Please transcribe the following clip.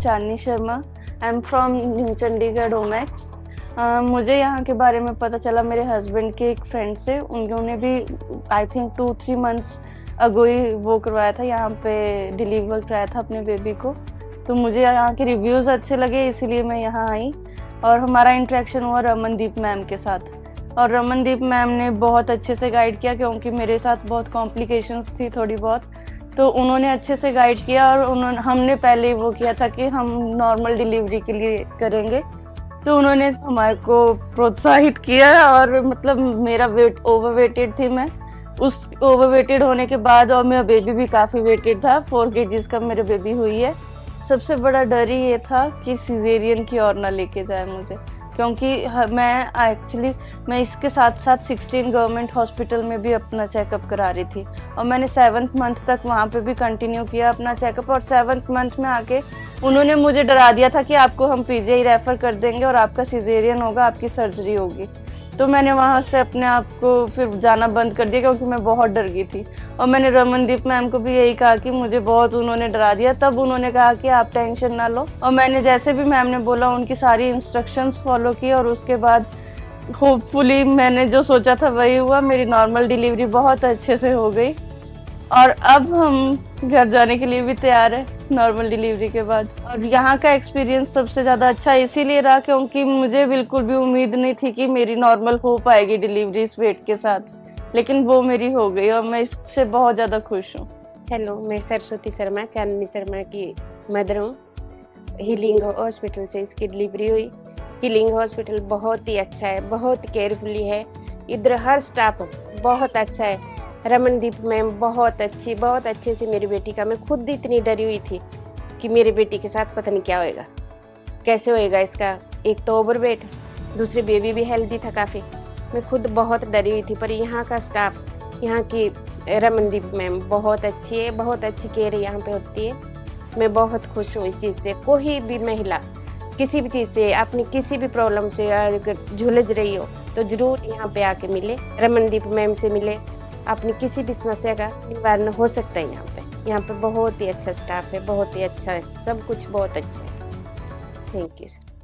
Chandni Sharma. I am from New Chandigarh Omaxe. मुझे यहाँ के बारे में पता चला मेरे हस्बैंड के एक फ्रेंड से। उन्होंने भी आई थिंक 2-3 मंथ्स अगो ही वो करवाया था, यहाँ पे डिलीवर कराया था अपने बेबी को। तो मुझे यहाँ के रिव्यूज़ अच्छे लगे, इसीलिए मैं यहाँ आई। और हमारा इंटरेक्शन हुआ रमनदीप मैम के साथ, और रमनदीप मैम ने बहुत अच्छे से गाइड किया, क्योंकि मेरे साथ बहुत कॉम्प्लिकेशंस थी थोड़ी बहुत। तो उन्होंने अच्छे से गाइड किया, और हमने पहले ही वो किया था कि हम नॉर्मल डिलीवरी के लिए करेंगे। तो उन्होंने हमारे को प्रोत्साहित किया, और मतलब मेरा वेट ओवरवेटेड थी मैं। उस ओवरवेटेड होने के बाद, और मेरा बेबी भी काफ़ी वेटेड था, 4 kg का मेरे बेबी हुई है। सबसे बड़ा डर ही ये था कि सिजेरियन की ओर ना लेके जाए मुझे, क्योंकि मैं इसके साथ साथ 16 गवर्नमेंट हॉस्पिटल में भी अपना चेकअप करा रही थी, और मैंने 7th मंथ तक वहाँ पे भी कंटिन्यू किया अपना चेकअप। और 7th मंथ में आके उन्होंने मुझे डरा दिया था कि आपको हम पीजीआई रेफ़र कर देंगे और आपका सिजेरियन होगा, आपकी सर्जरी होगी। तो मैंने वहाँ से अपने आप को फिर जाना बंद कर दिया, क्योंकि मैं बहुत डर गई थी। और मैंने रमनदीप मैम को भी यही कहा कि मुझे बहुत उन्होंने डरा दिया। तब उन्होंने कहा कि आप टेंशन ना लो, और मैंने जैसे भी मैम ने बोला उनकी सारी इंस्ट्रक्शंस फॉलो की, और उसके बाद होपफुली मैंने जो सोचा था वही हुआ। मेरी नॉर्मल डिलीवरी बहुत अच्छे से हो गई, और अब हम घर जाने के लिए भी तैयार है नॉर्मल डिलीवरी के बाद। और यहाँ का एक्सपीरियंस सबसे ज़्यादा अच्छा इसीलिए रहा क्योंकि मुझे बिल्कुल भी उम्मीद नहीं थी कि मेरी नॉर्मल हो पाएगी डिलीवरी इस वेट के साथ, लेकिन वो मेरी हो गई, और मैं इससे बहुत ज़्यादा खुश हूँ। हेलो, मैं सरस्वती शर्मा, चांदनी शर्मा की मदर हूँ। हीलिंग हॉस्पिटल से इसकी डिलीवरी हुई। हीलिंग हॉस्पिटल बहुत ही अच्छा है, बहुत केयरफुली है। इधर हर स्टाफ बहुत अच्छा है। रमनदीप मैम बहुत अच्छे से मेरी बेटी का, मैं खुद इतनी डरी हुई थी कि मेरे बेटी के साथ पता नहीं क्या होएगा, कैसे होएगा इसका। एक तो ओवरवेट, दूसरी बेबी भी हेल्दी था काफ़ी। मैं खुद बहुत डरी हुई थी, पर यहाँ का स्टाफ, यहाँ की रमनदीप मैम बहुत अच्छी है, बहुत अच्छी केयर यहाँ पे होती है। मैं बहुत खुश हूँ इस चीज़ से। कोई भी महिला किसी भी चीज़ से, अपनी किसी भी प्रॉब्लम से अगर झुलझ रही हो तो ज़रूर यहाँ पे आके मिले, रमनदीप मैम से मिले। अपनी किसी भी समस्या का निवारण हो सकता है यहाँ पे। यहाँ पे बहुत ही अच्छा स्टाफ है, बहुत ही अच्छा है, सब कुछ बहुत अच्छा है। Thank you sir.